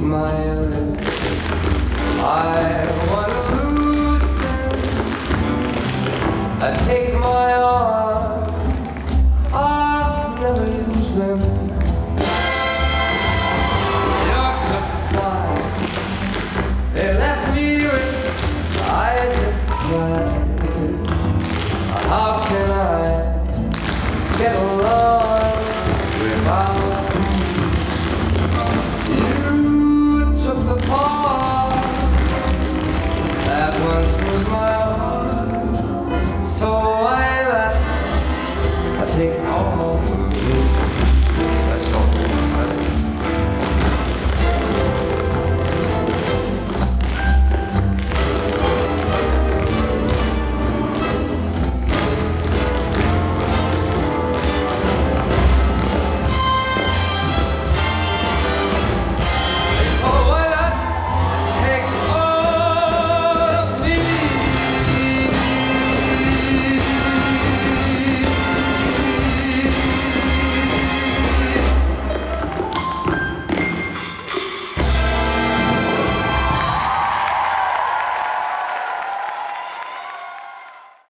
my lips. I wanna lose them. I take my arms, I'll never use them. Your goodbye, they left me with eyes that cry. How can I get along without you? You took the part that once was my heart, so I take all of it.